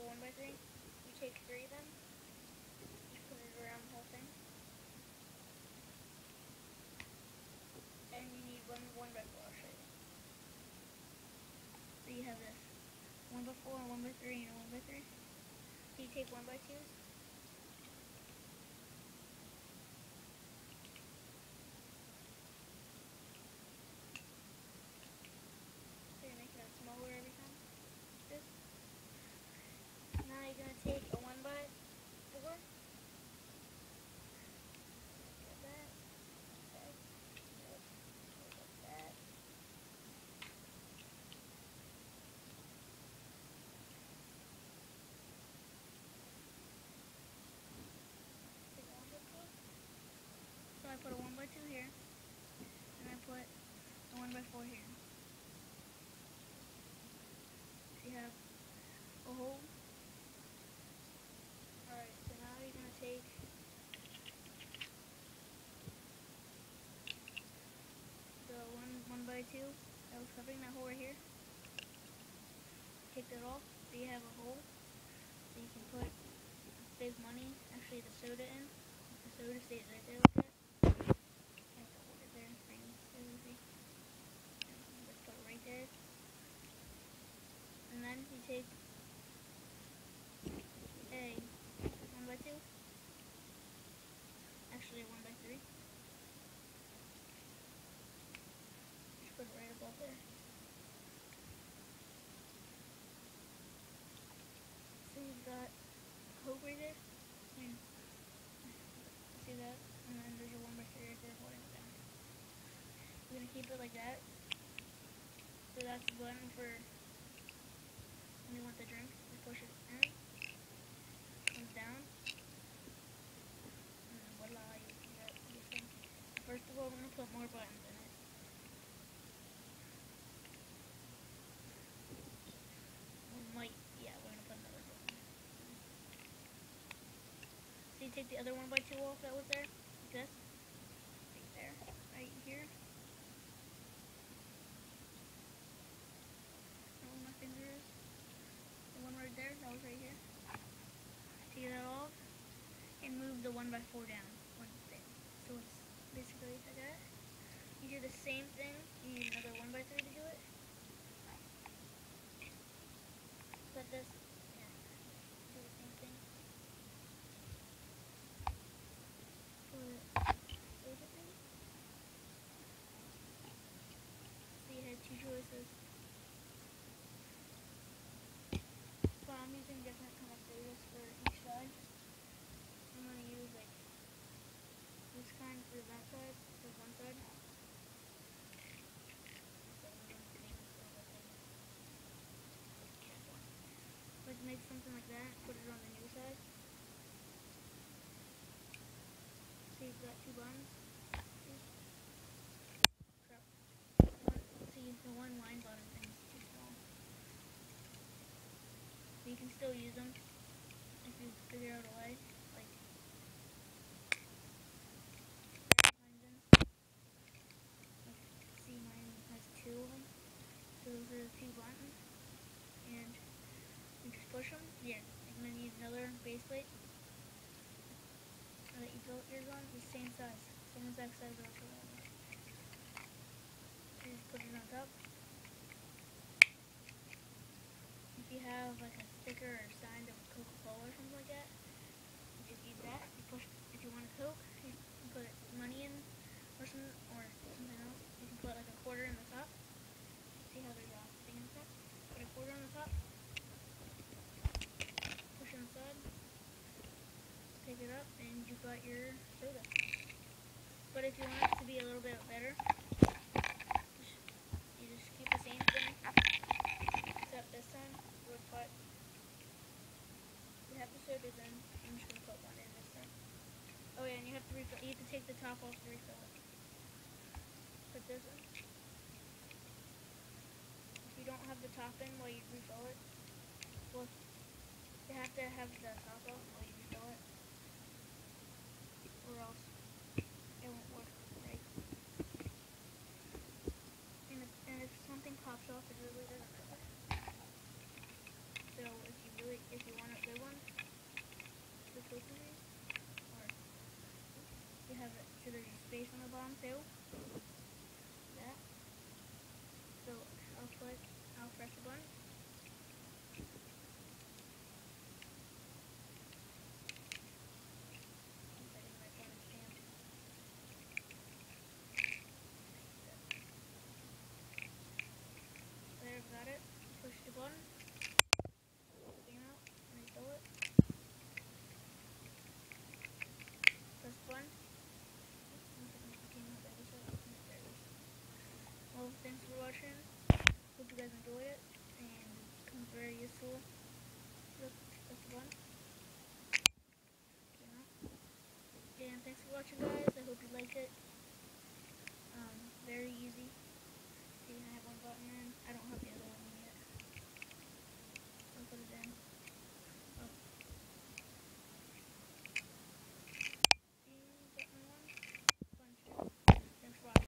a 1x3. You take 3 of them. Just put it around the whole thing. And you need one 1x4. I'll show you. So you have this 1x4, 1x3, and a 1x3. So you take 1x2s. So you're making it smaller every time. This. Now you're gonna take a 1x4. Get that. That. Like that. Take a 1x2. So I put a 1x2 here, and I put a 1x4 here. So you have a hole. Alright, so now you're gonna take the 1x2 that was covering that hole right here. Take that off, so you have a hole. So you can put big money, actually the soda in. The soda stays right there like that. You have to hold it there for you to see. Just put it right there. And then you take a 1x2. Actually a 1x3. Just put it right above there. So you've got Coke right there. And see that? And then there's a 1x3 right there holding it down. You're gonna keep it like that. So that's the button for when you want the drink. You push it in, comes down, and then voila, you got this thing. First of all, we're gonna put more buttons in it. We're gonna put another button. So you take the other 1x2 off that was there, like this, right there, right here. Where my finger is. The one right there, that was right here. Take that off, and move the 1x4 down one thing. So it's basically like that. You do the same thing. You need another 1x3 to do it. Put this. Yeah. Do the same thing. Put soda thing. So you have 2 choices. But I'm using different kind of sodas for each side. I'm gonna use like this kind for that side, for one side. Let's make something like that, put it on the new side. So you've got 2 buttons. See, the one line button thing is too small. But you can still use them if you figure out a way. Like, see, mine has 2 of them. So those are the 2 buttons. And you just push them. Yeah, you're gonna need another base plate that you built yours on. The same size, same exact size of the one. You just put it on top. If you have like a sticker or sign of Coca-Cola or something like that, you just use that. You push. If you want a Coke, you put money in or something else. You can put like a quarter in the top. See how there's a thing in the top? Put a quarter on the top. Push inside. Pick it up, and you've got your soda. But if you want it to be a little bit better, you just keep the same thing, except this time you would put, you have the sodas in, I'm just going to put one in this time. Oh yeah, and you have to refill, you have to take the top off to refill it. Put this in. If you don't have the top in while you refill it, well, you have to have the top off while you refill it, or else it won't work right. And if something pops off, it really doesn't matter. So if you enjoy it and it becomes very useful. That's fun. You know? And thanks for watching, guys.